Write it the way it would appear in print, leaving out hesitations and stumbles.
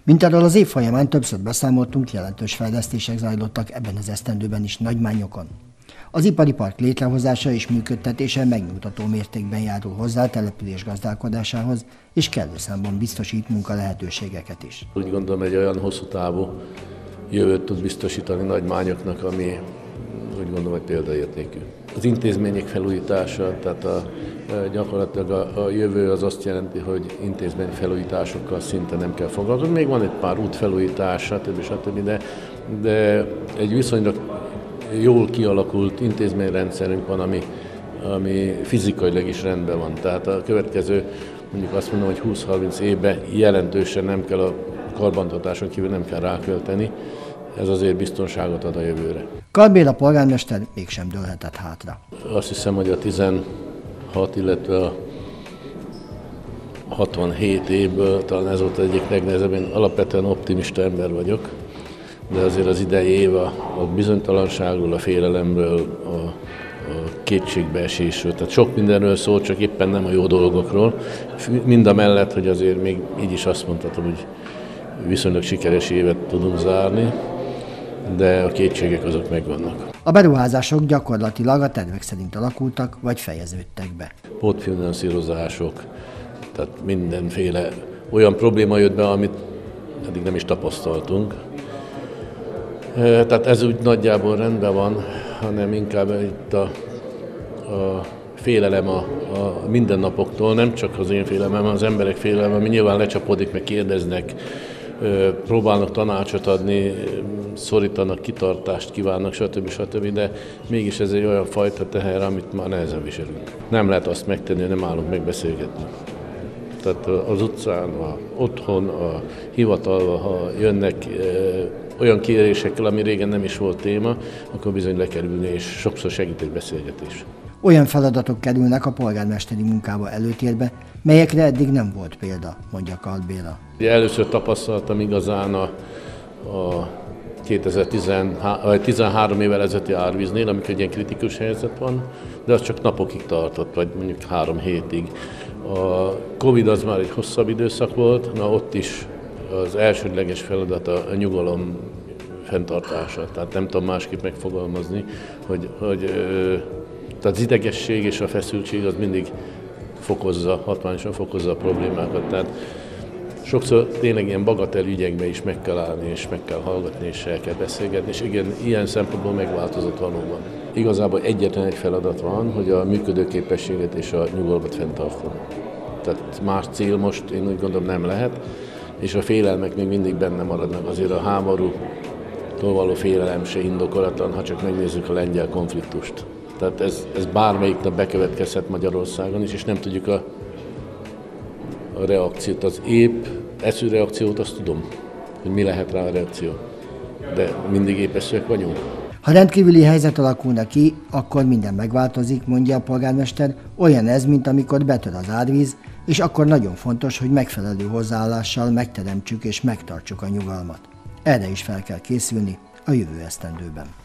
Mint arról az év folyamán többször beszámoltunk, jelentős fejlesztések zajlottak ebben az esztendőben is Nagymányokon. Az ipari park létrehozása és működtetése megnyugtató mértékben járul hozzá a település gazdálkodásához, és kellő számban biztosít munkalehetőségeket is. Úgy gondolom, egy olyan hosszú távú jövőt tud biztosítani Nagymányoknak, ami úgy gondolom, hogy példaértékű. Az intézmények felújítása, tehát gyakorlatilag a jövő az azt jelenti, hogy intézmény felújításokkal szinte nem kell foglalkozni. Még van egy pár útfelújítás, stb. De egy viszonylag jól kialakult intézményrendszerünk van, ami fizikailag is rendben van. Tehát a következő, mondjuk azt mondom, hogy 20-30 évben jelentősen nem kell a karbantartáson kívül nem kell rákölteni. Ez azért biztonságot ad a jövőre. Kall Béla polgármester mégsem dőlhetett hátra. Azt hiszem, hogy a 16, illetve a 67 évből talán ez volt egyik legnehezebb. Én alapvetően optimista ember vagyok, de azért az idei év a bizonytalanságról, a félelemről, a kétségbeesésről, tehát sok mindenről szól, csak éppen nem a jó dolgokról. Mind a mellett, hogy azért még így is azt mondhatom, hogy viszonylag sikeres évet tudunk zárni, de a kétségek azok megvannak. A beruházások gyakorlatilag a tervek szerint alakultak, vagy fejeződtek be. Pótfinanszírozások, tehát mindenféle olyan probléma jött be, amit eddig nem is tapasztaltunk. Tehát ez úgy nagyjából rendben van, hanem inkább itt a félelem a mindennapoktól, nem csak az én félelmem, az emberek félelme, ami nyilván lecsapodik, meg kérdeznek, próbálnak tanácsot adni, szorítanak, kitartást kívánnak, stb. De mégis ez egy olyan fajta teher, amit már nehezen viselünk. Nem lehet azt megtenni, hogy nem állunk megbeszélgetni. Tehát az utcán, otthon, a hivatalban, ha jönnek olyan kérésekkel, ami régen nem is volt téma, akkor bizony le kell ülni, és sokszor segít egy beszélgetés. Olyan feladatok kerülnek a polgármesteri munkába előtérbe, melyekre eddig nem volt példa, mondja Kall Béla. Először tapasztaltam igazán a 13 évvel ezelőtti árvíznél, amikor egy ilyen kritikus helyzet van, de az csak napokig tartott, vagy mondjuk 3 hétig. A Covid az már egy hosszabb időszak volt, ott is az elsődleges feladat a nyugalom fenntartása. Tehát nem tudom másképp megfogalmazni, hogy tehát az idegesség és a feszültség az mindig hatványosan fokozza a problémákat. Tehát sokszor tényleg ilyen bagatel ügyekbe is meg kell állni, és meg kell hallgatni, és el kell beszélgetni, és igen, ilyen szempontból megváltozott valóban. Igazából egyetlen egy feladat van, hogy a működőképességet és a nyugalmat fenntartom. Tehát más cél most én úgy gondolom nem lehet, és a félelmek még mindig benne maradnak. Azért a háborútól való félelem se indokolatlan, ha csak megnézzük a lengyel konfliktust. Tehát ez bármelyik nap bekövetkezhet Magyarországon is, és nem tudjuk a reakciót, az épp eszű reakciót, azt tudom, hogy mi lehet rá a reakció. De mindig épp eszűek vagyunk. Ha rendkívüli helyzet alakulna ki, akkor minden megváltozik, mondja a polgármester, olyan ez, mint amikor betör az árvíz, és akkor nagyon fontos, hogy megfelelő hozzáállással megteremtsük és megtartsuk a nyugalmat. Erre is fel kell készülni a jövő esztendőben.